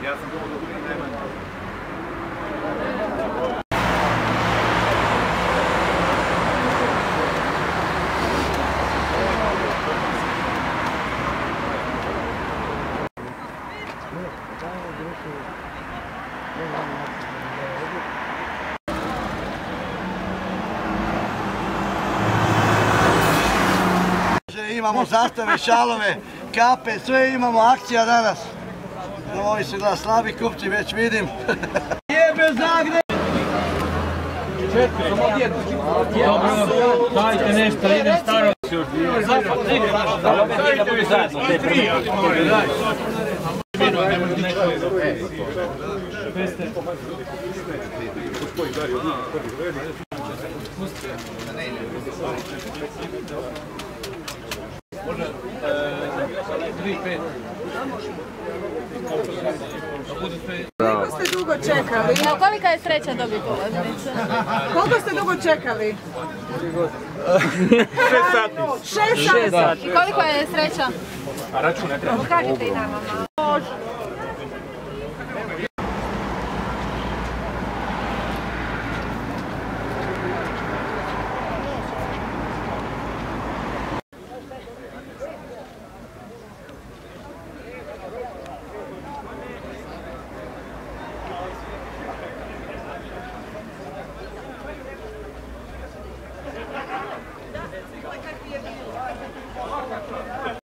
Ja sam to dobro najmanje. Imamo zastave, šalove, kape, sve imamo, akcija danas. Ovi su glas slabi kupci, već vidim. Jebe Zagreb! Dobro, dajte nešto, idem staro. Koliko ste dugo čekali? Kolika je sreća dobiti ulaznicu? Koliko ste dugo čekali? 6 sati. 6 sati. I koliko je sreća? A račun ne treba. Kažite i nama malo. Može.